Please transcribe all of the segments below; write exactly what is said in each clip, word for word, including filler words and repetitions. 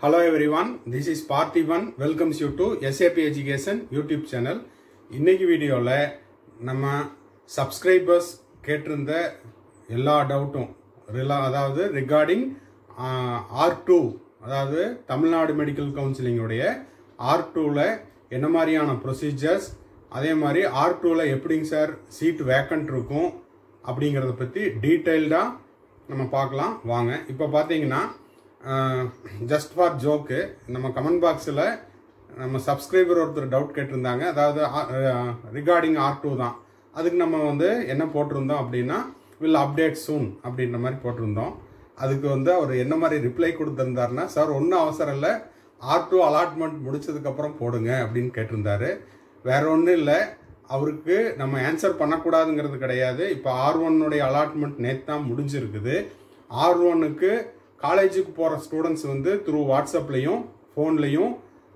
Hello everyone, this is Party one. Welcomes you to S A P Education YouTube channel. இன்னைக்கு வீடியோல நம்ம subscribers கேட்டிருந்த எல்லா டவுட்டும் அதாவது regarding R two அதாவது தமிழ்நாடு மெடிக்கல் கவுன்சிலிங் உடைய R two ல என்ன மாதிரியான procedures அதே மாதிரி R two ல எப்படிங்க சார் சீட் வேக்கன்ட் இருக்கும் அப்படிங்கறத பத்தி டீடைலா நம்ம பார்க்கலாம் வாங்க. இப்போ பாத்தீங்கன்னா ஜஸ்ட் ஃபார் ஜோக்கு நம்ம கமெண்ட் பாக்ஸில் நம்ம சப்ஸ்கிரைபர் ஒருத்தர் டவுட் கேட்டிருந்தாங்க. அதாவது ரிகார்டிங் ஆர் டூ தான். அதுக்கு நம்ம வந்து என்ன போட்டிருந்தோம் அப்படின்னா வில் அப்டேட் சூன் அப்படின்ற மாதிரி போட்டிருந்தோம். அதுக்கு வந்து அவர் என்ன மாதிரி ரிப்ளை கொடுத்துருந்தாருன்னா, சார் ஒன்றும் அவசரம் இல்லை, ஆர் டூ அலாட்மெண்ட் முடிச்சதுக்கப்புறம் போடுங்க அப்படின்னு கேட்டிருந்தாரு. வேற ஒன்றும் இல்லை, அவருக்கு நம்ம ஆன்சர் பண்ணக்கூடாதுங்கிறது கிடையாது. இப்போ ஆர் ஒன்னுடைய அலாட்மெண்ட் நேற்று தான் முடிஞ்சிருக்குது. ஆர் ஒன்னுக்கு காலேஜுக்கு போகிற ஸ்டூடெண்ட்ஸ் வந்து த்ரூ வாட்ஸ்அப்லேயும் ஃபோன்லேயும்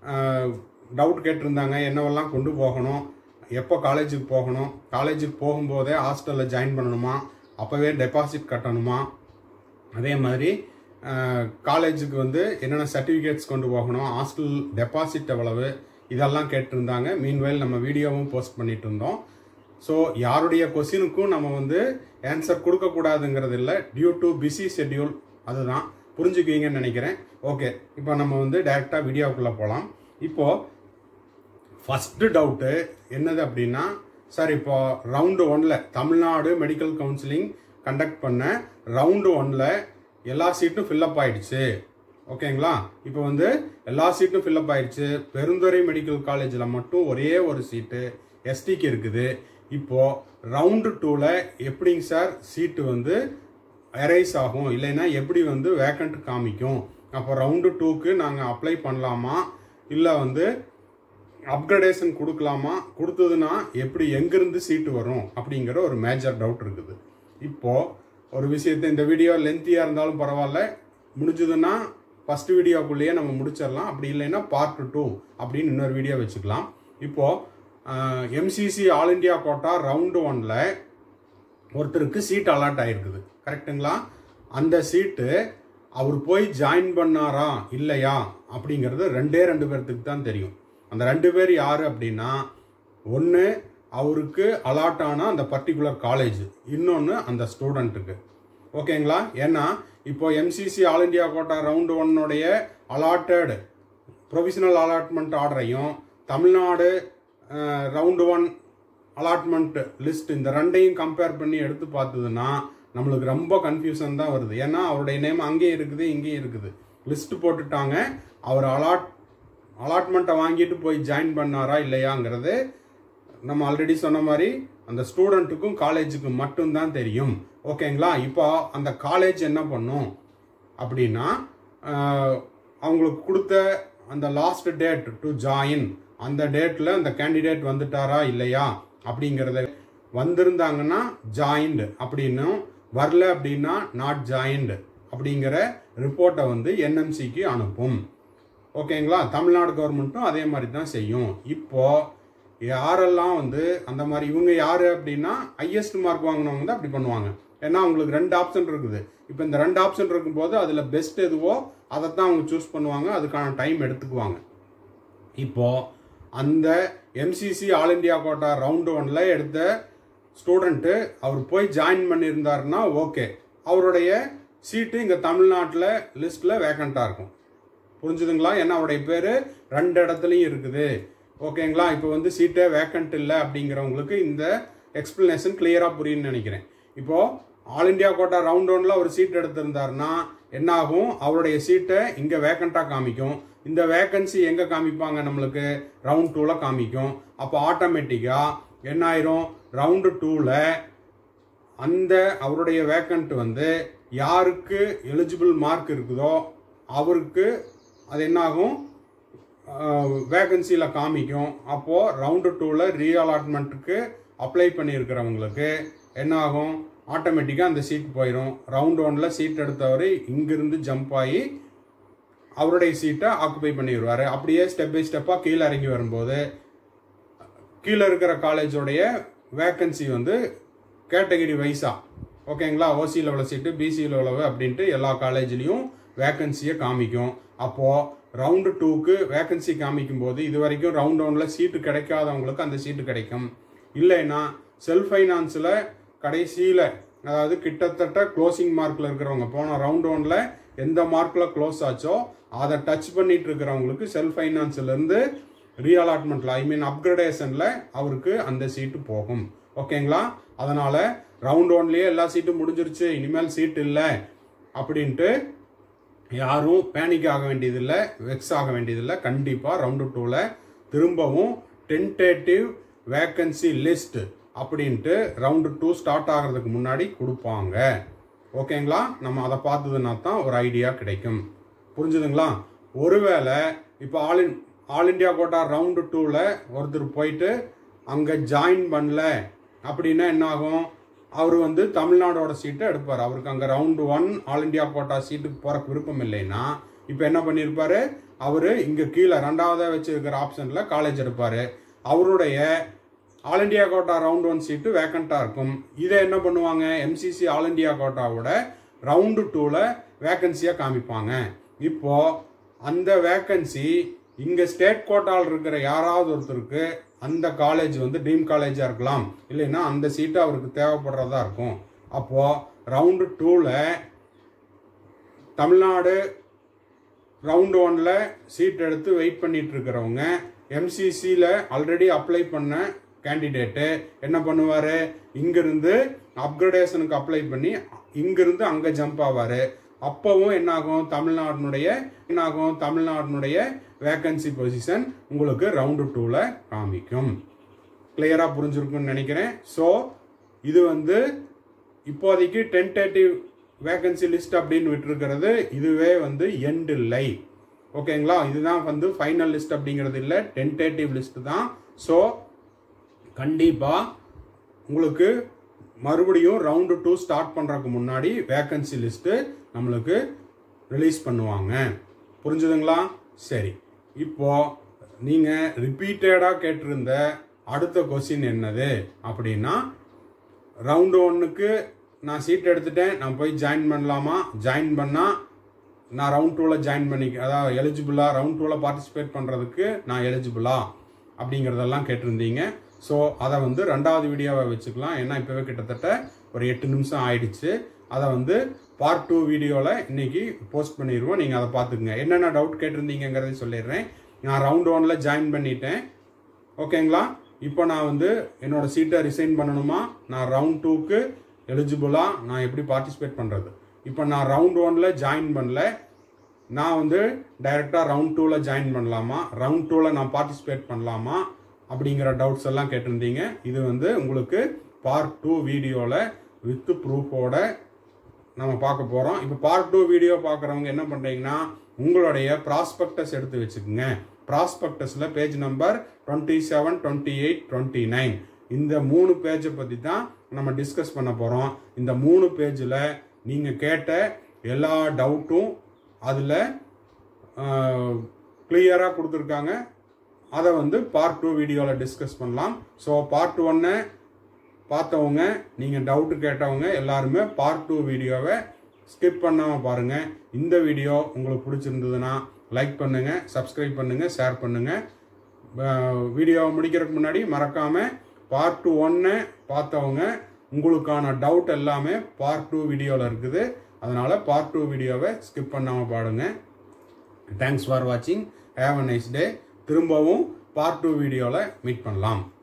டவுட் கேட்டிருந்தாங்க. என்னவெல்லாம் கொண்டு போகணும், எப்போ காலேஜுக்கு போகணும், காலேஜுக்கு போகும்போதே ஹாஸ்டலில் ஜாயின் பண்ணணுமா, அப்போவே டெபாசிட் கட்டணுமா, அதே மாதிரி காலேஜுக்கு வந்து என்னென்ன சர்டிஃபிகேட்ஸ் கொண்டு போகணும், ஹாஸ்டல் டெபாசிட் எவ்வளவு, இதெல்லாம் கேட்டிருந்தாங்க. மீன்வைல் நம்ம வீடியோவும் போஸ்ட் பண்ணிட்டு இருந்தோம். ஸோ யாருடைய கொஸ்டினுக்கும் நம்ம வந்து ஆன்சர் கொடுக்கக்கூடாதுங்கிறது இல்லை, டியூ டு பிஸி ஷெட்யூல். அதுதான் புரிஞ்சுக்குவீங்கன்னு நினைக்கிறேன். ஓகே, இப்போ நம்ம வந்து டைரெக்டாக வீடியோக்குள்ளே போகலாம். இப்போது ஃபஸ்ட்டு டவுட்டு என்னது அப்படின்னா, சார் இப்போ ரவுண்டு ஒன்னில் தமிழ்நாடு மெடிக்கல் கவுன்சிலிங் கண்டக்ட் பண்ண ரவுண்டு ஒன்னில் எல்லா சீட்டும் ஃபில்லப் ஆயிடுச்சு. ஓகேங்களா? இப்போ வந்து எல்லா சீட்டும் ஃபில்லப் ஆயிடுச்சு. பெருந்துறை மெடிக்கல் காலேஜில் மட்டும் ஒரே ஒரு சீட்டு எஸ்டிக்கு இருக்குது. இப்போது ரவுண்டு டூவில் எப்படிங்க சார் சீட்டு வந்து அரைஸ் ஆகும், இல்லைன்னா எப்படி வந்து வேக்கண்ட் காமிக்கும், அப்போ ரவுண்டு டூக்கு நாங்கள் அப்ளை பண்ணலாமா, இல்லை வந்து அப்கிரேடேஷன் கொடுக்கலாமா, கொடுத்ததுன்னா எப்படி எங்கேருந்து சீட்டு வரும் அப்படிங்கிற ஒரு மேஜர் டவுட் இருக்குது. இப்போது ஒரு விஷயத்தை, இந்த வீடியோ லென்த்தியாக இருந்தாலும் பரவாயில்ல, முடிஞ்சதுன்னா ஃபஸ்ட் வீடியோக்குள்ளேயே நம்ம முடிச்சிடலாம். அப்படி இல்லைன்னா பார்ட் டூ அப்படின்னு இன்னொரு வீடியோ வச்சுக்கலாம். இப்போது MCC all India quota round ஒன்ல ஒருத்தருக்கு சீட் அலாட் ஆகிருக்குது, கரெக்டுங்களா? அந்த சீட்டு அவர் போய் ஜாயின் பண்ணாரா இல்லையா அப்படிங்கிறது ரெண்டே ரெண்டு பேர்த்துக்கு தான் தெரியும். அந்த ரெண்டு பேர் யார் அப்படின்னா, ஒன்று அவருக்கு அலாட் ஆன அந்த பர்டிகுலர் காலேஜ், இன்னொன்று அந்த ஸ்டூடெண்ட்டுக்கு. ஓகேங்களா? ஏன்னா இப்போ MCC all India quota round ஒன்னுடைய அலாட்டட் ப்ரொவிஷனல் அலாட்மெண்ட் ஆர்டரையும் Tamil Nadu round one allotment list இந்த ரெண்டையும் கம்பேர் பண்ணி எடுத்து பார்த்ததுன்னா நம்மளுக்கு ரொம்ப கன்ஃபியூஷன் தான் வருது. ஏன்னா அவருடைய நேம் அங்கேயும் இருக்குது இங்கேயும் இருக்குது. லிஸ்ட் போட்டுட்டாங்க, அவர் அலாட் அலாட்மெண்ட்டை வாங்கிட்டு போய் ஜாயின் பண்ணாரா இல்லையாங்கிறது நம்ம ஆல்ரெடி சொன்ன மாதிரி அந்த ஸ்டூடெண்ட்டுக்கும் காலேஜுக்கும் மட்டும்தான் தெரியும். ஓகேங்களா? இப்போ அந்த காலேஜ் என்ன பண்ணும் அப்படின்னா, அவங்களுக்கு கொடுத்த அந்த லாஸ்ட் டேட் டு ஜாயின், அந்த டேட்டில் அந்த கேண்டிடேட் வந்துட்டாரா இல்லையா அப்படிங்கிறத, வந்திருந்தாங்கன்னா ஜாயின்டு அப்படின்னும், வரல அப்படின்னா நாட் ஜாயின்டு அப்படிங்கிற ரிப்போர்ட்டை வந்து என்எம்சிக்கு அனுப்பும். ஓகேங்களா? தமிழ்நாடு கவர்மெண்ட்டும் அதே மாதிரி தான் செய்யும். இப்போ யாரெல்லாம் வந்து அந்த மாதிரி, இவங்க யாரு அப்படின்னா ஹையஸ்ட் மார்க் வாங்கினவங்க தான் அப்படி பண்ணுவாங்க. ஏன்னா அவங்களுக்கு ரெண்டு ஆப்ஷன் இருக்குது. இப்போ இந்த ரெண்டு ஆப்ஷன் இருக்கும்போது அதில் பெஸ்ட் எதுவோ அதைத்தான் அவங்க சூஸ் பண்ணுவாங்க, அதுக்கான டைம் எடுத்துக்குவாங்க. இப்போ அந்த MCC all India quota round ஒன்ல எடுத்த ஸ்டூடெண்ட்டு அவர் போய் ஜாயின் பண்ணியிருந்தாருன்னா ஓகே, அவருடைய சீட்டு இங்கே தமிழ்நாட்டில் லிஸ்ட்டில் வேக்கண்ட்டாக இருக்கும். புரிஞ்சுதுங்களா? ஏன்னா அவருடைய பேர் ரெண்டு இடத்துலையும் இருக்குது. ஓகேங்களா? இப்போ வந்து சீட்டே வேக்கண்ட் இல்லை அப்படிங்கிறவங்களுக்கு இந்த எக்ஸ்பிளனேஷன் கிளியராக புரியுன்னு நினைக்கிறேன். இப்போது ஆல் இண்டியா கோட்டா ரவுண்ட் ஒன்ல ஒரு சீட் எடுத்திருந்தாருன்னா என்ன ஆகும், அவருடைய சீட்டை இங்கே வேக்கண்ட்டாக காமிக்கும். இந்த வேக்கன்சி எங்கே காமிப்பாங்க, நம்மளுக்கு ரவுண்ட் டூவில் காமிக்கும். அப்போ ஆட்டோமேட்டிக்காக என்ன ஆயிரும், ரவுண்டு டூவில் அந்த அவருடைய வேக்கண்ட் வந்து யாருக்கு எலிஜிபிள் மார்க் இருக்குதோ அவருக்கு அது என்ன ஆகும், வேகன்சியில் காமிக்கும். அப்போது ரவுண்டு டூவில் ரீஅலாட்மெண்ட்டுக்கு அப்ளை பண்ணியிருக்கிறவங்களுக்கு என்ன ஆகும், ஆட்டோமேட்டிக்காக அந்த சீட் போயிடும். ரவுண்ட் ஒன்னில் சீட் எடுத்தவர் இங்கிருந்து ஜம்ப் ஆகி அவருடைய சீட்டை ஆக்குபை பண்ணிடுவார். அப்படியே ஸ்டெப் பை ஸ்டெப்பாக கீழே இறங்கி வரும்போது கீழே இருக்கிற காலேஜோடைய வேக்கன்சி வந்து கேட்டகரி வைஸாக, ஓகேங்களா, ஓசியில் எவ்வளோ சீட்டு, பிசியில் எவ்வளவு அப்படின்ட்டு எல்லா காலேஜ்லேயும் வேகன்சியை காமிக்கும். அப்போது ரவுண்டு டூக்கு வேகன்சி காமிக்கும் போது இது வரைக்கும் ரவுண்ட் ஒன்னில் சீட்டு கிடைக்காதவங்களுக்கு அந்த சீட்டு கிடைக்கும். இல்லைன்னா செல்ஃப் ஃபைனான்ஸில் கடைசியில் அதாவது கிட்டத்தட்ட க்ளோசிங் மார்க்கில் இருக்கிறவங்க போன ரவுண்ட் ஒன்னில் எந்த மார்க்கில் க்ளோஸ் ஆச்சோ அதை டச் பண்ணிட்டு இருக்கிறவங்களுக்கு செல்ஃப் ஃபைனான்ஸ்லேருந்து ரீஅலாட்மெண்ட்டில் ஐ மீன் அப்கிரேடேஷனில் அவருக்கு அந்த சீட்டு போகும். ஓகேங்களா? அதனால் ரவுண்ட் ஒன்லேயே எல்லா சீட்டும் முடிஞ்சிருச்சு, இனிமேல் சீட் இல்லை அப்படின்ட்டு யாரும் பேனிக் ஆக வேண்டியதில்லை, வெக்ஸ் ஆக வேண்டியதில்லை. கண்டிப்பாக ரவுண்டு டூவில் திரும்பவும் டென்டேட்டிவ் வேக்கன்சி லிஸ்ட் அப்படின்ட்டு ரவுண்டு டூ ஸ்டார்ட் ஆகிறதுக்கு முன்னாடி கொடுப்பாங்க. ஓகேங்களா? நம்ம அதை பார்த்ததுன்னா தான் ஒரு ஐடியா கிடைக்கும். புரிஞ்சுதுங்களா? ஒருவேளை இப்போ all in all India quota round டூவில் ஒருத்தர் போயிட்டு அங்கே ஜாயின் பண்ணல அப்படின்னா என்ன ஆகும்? அவர் வந்து தமிழ்நாடோட சீட்டை எடுப்பார். அவருக்கு அங்கே round one all India quota சீட்டுக்கு போகிறக்கு விருப்பம் இல்லைன்னா இப்போ என்ன பண்ணியிருப்பாரு? அவர் இங்கே கீழே ரெண்டாவதாக வச்சுருக்கிற ஆப்ஷனில் காலேஜ் எடுப்பார். அவருடைய all India quota round one seat வேக்கண்ட்டாக இருக்கும். இதை என்ன பண்ணுவாங்க? எம்சிசி ஆல் இண்டியா கோட்டாவோட ரவுண்டு டூவில் வேக்கன்சியாக காமிப்பாங்க. இப்போது அந்த வேக்கன்சி இங்கே ஸ்டேட் கோட்டாவில் இருக்கிற யாராவது ஒருத்தருக்கு அந்த காலேஜ் வந்து ட்ரீம் காலேஜாக இருக்கலாம், இல்லைன்னா அந்த சீட்டு அவருக்கு தேவைப்படுறதா இருக்கும். அப்போது ரவுண்டு டூவில் தமிழ்நாடு ரவுண்டு ஒன்னில் சீட் எடுத்து வெயிட் பண்ணிட்டு இருக்கிறவங்க எம்சிசியில் ஆல்ரெடி அப்ளை பண்ண கேண்டிடேட்டு என்ன பண்ணுவார்? இங்கிருந்து அப்கிரேடேஷனுக்கு அப்ளை பண்ணி இங்கிருந்து அங்கே ஜம்ப் ஆவார். அப்போவும் என்னாகும்? தமிழ்நாட்டினுடைய என்னாகும் தமிழ்நாட்டினுடைய வேக்கன்சி பொசிஷன் உங்களுக்கு ரவுண்டு டூவில் காமிக்கும். கிளியராக புரிஞ்சிருக்குன்னு நினைக்கிறேன். ஸோ இது வந்து இப்போதைக்கு டென்டேட்டிவ் வேக்கன்சி லிஸ்ட் அப்படின்னு விட்டுருக்கிறது. இதுவே வந்து எண்ட் இல்லை. ஓகேங்களா? இதுதான் வந்து ஃபைனல் லிஸ்ட் அப்படிங்கிறது இல்லை, டென்டேட்டிவ் லிஸ்ட் தான். ஸோ கண்டிப்பாக உங்களுக்கு மறுபடியும் ரவுண்டு டூ ஸ்டார்ட் பண்ணுறதுக்கு முன்னாடி வேக்கன்சி லிஸ்ட்டு நம்மளுக்கு ரிலீஸ் பண்ணுவாங்க. புரிஞ்சுதுங்களா? சரி, இப்போ நீங்கள் ரிப்பீட்டடாக கேட்டிருந்த அடுத்த கொஸ்டின் என்னது அப்படின்னா, ரவுண்டு ஒன்றுக்கு நான் சீட் எடுத்துட்டேன், நான் போய் ஜாயின் பண்ணலாமா? ஜாயின் பண்ணால் நான் ரவுண்ட் டூவில் ஜாயின் பண்ணிக்க அதாவது எலிஜிபிளா, ரவுண்ட் டூவில் பார்ட்டிசிபேட் பண்ணுறதுக்கு நான் எலிஜிபிளா அப்படிங்கிறதெல்லாம் கேட்டிருந்தீங்க. ஸோ அதை வந்து ரெண்டாவது வீடியோவை வச்சுக்கலாம். ஏன்னா இப்போவே கிட்டத்தட்ட ஒரு எட்டு நிமிஷம் ஆயிடுச்சு. அதை வந்து பார்ட் டூ வீடியோவில் இன்னைக்கு போஸ்ட் பண்ணிடுவோம். நீங்கள் அதை பார்த்துக்குங்க. என்னென்ன டவுட் கேட்டிருந்தீங்கிறத சொல்லிடுறேன். நான் ரவுண்ட் ஒன்னில் ஜாயின் பண்ணிட்டேன். ஓகேங்களா? இப்போ நான் வந்து என்னோட சீட்டை ரிசைன் பண்ணணுமா? நான் ரவுண்ட் டூக்கு எலிஜிபிளா? நான் எப்படி பார்ட்டிசிபேட் பண்ணுறது? இப்போ நான் ரவுண்ட் ஒன்னில் ஜாயின் பண்ணல, நான் வந்து டைரெக்டாக ரவுண்ட் டூவில் ஜாயின் பண்ணலாமா? ரவுண்ட் டூவில் நான் பார்ட்டிசிபேட் பண்ணலாமா? அப்படிங்கிற டவுட்ஸ் எல்லாம் கேட்டிருந்தீங்க. இது வந்து உங்களுக்கு பார்ட் டூ வீடியோவில் வித் ப்ரூஃபோட நம்ம பார்க்க போகிறோம். இப்போ பார்ட் டூ வீடியோ பார்க்குறவங்க என்ன பண்ணுறீங்கன்னா, உங்களுடைய ப்ராஸ்பெக்டஸ் எடுத்து வச்சுக்கோங்க. ப்ராஸ்பெக்டஸில் page number twenty seven twenty eight twenty nine இந்த மூணு பேஜை பற்றி தான் நம்ம டிஸ்கஸ் பண்ண போகிறோம். இந்த மூணு பேஜில் நீங்கள் கேட்ட எல்லா டவுட்டும் அதில் கிளியராக கொடுத்துருக்காங்க. அதை வந்து பார்ட் டூ வீடியோவில் டிஸ்கஸ் பண்ணலாம். ஸோ பார்ட் ஒன்னை பார்த்தவங்க, நீங்கள் டவுட்டு கேட்டவங்க எல்லாருமே பார்ட் டூ வீடியோவை ஸ்கிப் பண்ணாமல் பாருங்கள். இந்த வீடியோ உங்களுக்கு பிடிச்சிருந்ததுன்னா லைக் பண்ணுங்கள், சப்ஸ்கிரைப் பண்ணுங்கள், ஷேர் பண்ணுங்கள். வீடியோவை முடிக்கிறதுக்கு முன்னாடி மறக்காமல் பார்ட் ஒன்னை பார்த்தவங்க உங்களுக்கான டவுட் எல்லாமே பார்ட் டூ வீடியோவில் இருக்குது. அதனால் பார்ட் டூ வீடியோவை ஸ்கிப் பண்ணாமல் பாருங்க. தேங்க்ஸ் ஃபார் வாட்சிங். Have a nice day. திரும்பவும் பார்ட் டூ வீடியோவில் மீட் பண்ணலாம்.